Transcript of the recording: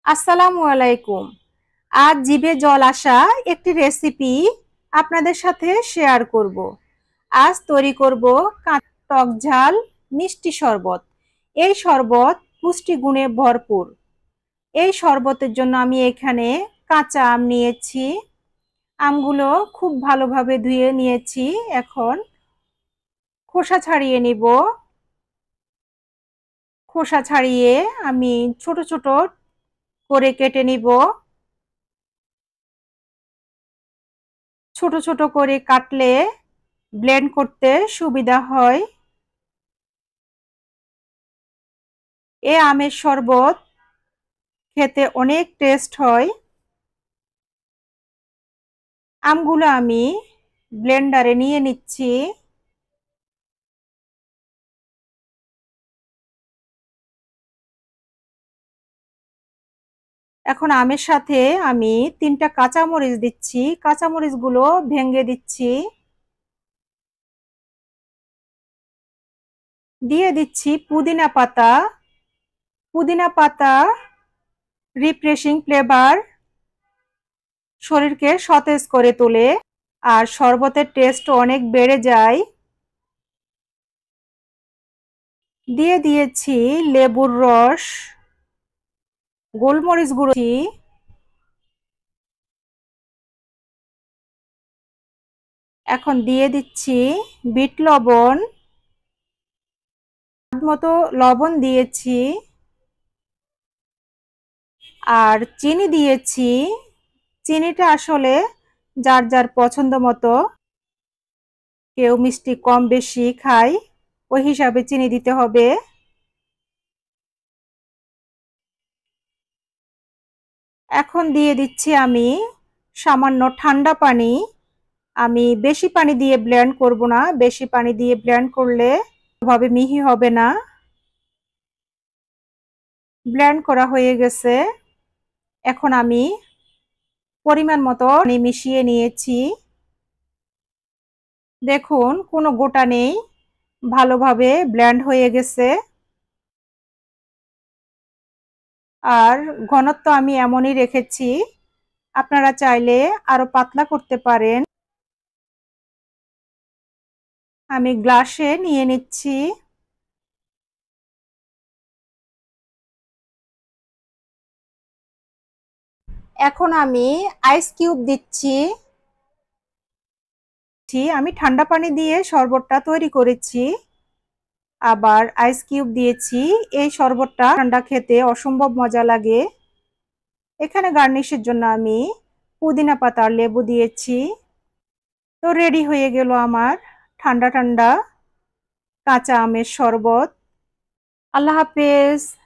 আসসালামু আলাইকুম। আজ জিভে জল আসা একটি রেসিপি আপনাদের সাথে শেয়ার করব। আজ তৈরি করব টক ঝাল মিষ্টি শরবত। এই শরবত পুষ্টিগুণে ভরপুর। এই শরবতের জন্য আমি এখানে কাঁচা আম নিয়েছি। আমগুলো খুব ভালোভাবে ধুয়ে নিয়েছি। এখন খোসা ছাড়িয়ে নিব। খোসা ছাড়িয়ে আমি ছোট ছোট করে কেটে নিব। ছোট ছোট করে কাটলে ব্লেন্ড করতে সুবিধা হয়। এ আমের শরবত খেতে অনেক টেস্ট হয়। আমগুলো আমি ব্লেন্ডারে নিয়ে নিচ্ছি। এখন আমের সাথে আমি 3টা কাঁচামরিচ দিচ্ছি। কাঁচামরিচগুলো ভেঙে দিচ্ছি। দিয়ে দিচ্ছি পুদিনা পাতা। পুদিনা পাতা রিফ্রেশিং ফ্লেভার, শরীরকে সতেজ করে তোলে আর শরবতের টেস্ট অনেক বেড়ে যায়। দিয়ে দিয়েছি লেবুর রস, গোলমরিচ গুঁড়ো, এখন দিয়ে দিচ্ছি বিট লবণ, মতো লবণ দিয়েছি আর চিনি দিয়েছি। চিনিটা আসলে যার যার পছন্দ মতো, কেউ মিষ্টি কম বেশি খায়, ওই হিসাবে চিনি দিতে হবে। এখন দিয়ে দিচ্ছি আমি সামান্য ঠান্ডা পানি। আমি বেশি পানি দিয়ে ব্লেন্ড করব না, বেশি পানি দিয়ে ব্লেন্ড করলে ভাবে মিহি হবে না। ব্লেন্ড করা হয়ে গেছে। এখন আমি পরিমাণ মতো পানি মিশিয়ে নিয়েছি। দেখুন কোনো গোটা নেই, ভালোভাবে ব্লেন্ড হয়ে গেছে। আর ঘনত্ব আমি এমনই রেখেছি, আপনারা চাইলে আরো পাতলা করতে পারেন। আমি গ্লাসে নিয়ে নিচ্ছি। এখন আমি আইস কিউব দিচ্ছি। আমি ঠান্ডা পানি দিয়ে শরবতটা তৈরি করেছি, আবার আইস কিউব দিয়েছি। এই শরবতটা ঠান্ডা খেতে অসম্ভব মজা লাগে। এখানে গার্নিশের জন্য আমি পুদিনা পাতা আর লেবু দিয়েছি। তো রেডি হয়ে গেল আমার ঠান্ডা ঠান্ডা কাঁচা আমের শরবত। আল্লাহ হাফেজ।